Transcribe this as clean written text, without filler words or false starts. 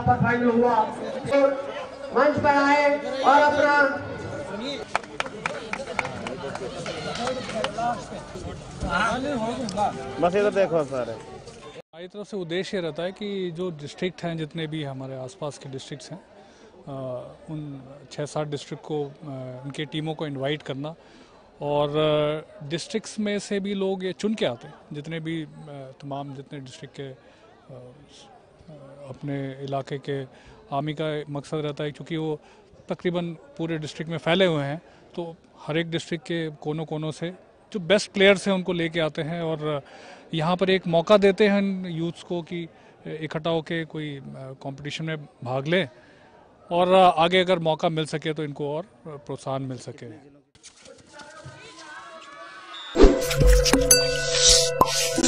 पर फाइनल हुआ। तो मंच पर आए और अपना बस इधर देखो सर। हमारी तरफ से उद्देश्य ये रहता है कि जो डिस्ट्रिक्ट हैं, जितने भी हमारे आसपास के डिस्ट्रिक्ट्स हैं, उन 6-7 डिस्ट्रिक्ट को उनके टीमों को इनवाइट करना और डिस्ट्रिक्ट्स में से भी लोग ये चुन के आते हैं, जितने भी तमाम जितने डिस्ट्रिक्ट के अपने इलाके के आर्मी का मकसद रहता है, क्योंकि वो तकरीबन पूरे डिस्ट्रिक्ट में फैले हुए हैं, तो हर एक डिस्ट्रिक्ट के कोनों कोनों से जो बेस्ट प्लेयर्स हैं उनको लेके आते हैं और यहाँ पर एक मौका देते हैं यूथ्स को कि इकट्ठा होकर कोई कंपटीशन में भाग लें और आगे अगर मौका मिल सके तो इनको और प्रोत्साहन मिल सके।